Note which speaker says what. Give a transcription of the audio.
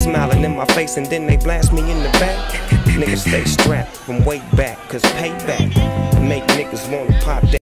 Speaker 1: smiling in my face and then they blast me in the back. Niggas stay strapped from way back, cause payback make niggas wanna pop that.